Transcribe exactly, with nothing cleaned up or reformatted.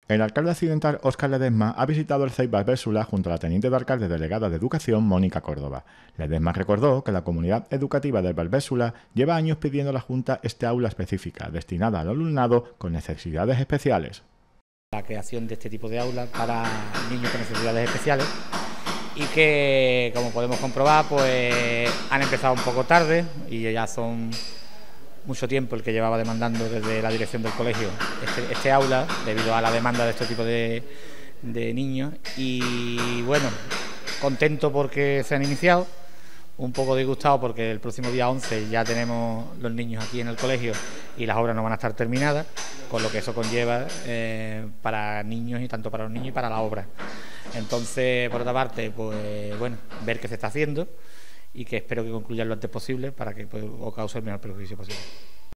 El alcalde accidental Óscar Ledesma ha visitado el C E I Valvérsula junto a la teniente de alcalde delegada de Educación, Mónica Córdoba. Ledesma recordó que la comunidad educativa del Valvérsula lleva años pidiendo a la Junta este aula específica, destinada al alumnado con necesidades especiales. La creación de este tipo de aulas para niños con necesidades especiales y que, como podemos comprobar, pues han empezado un poco tarde y ya son mucho tiempo el que llevaba demandando desde la dirección del colegio este, este aula, debido a la demanda de este tipo de, de niños. Y bueno, contento porque se han iniciado, un poco disgustado porque el próximo día once ya tenemos los niños aquí en el colegio y las obras no van a estar terminadas, con lo que eso conlleva eh, para niños y tanto para los niños y para la obra. Entonces, por otra parte, pues bueno, ver qué se está haciendo y que espero que concluya lo antes posible para que pues, os cause el menor perjuicio posible.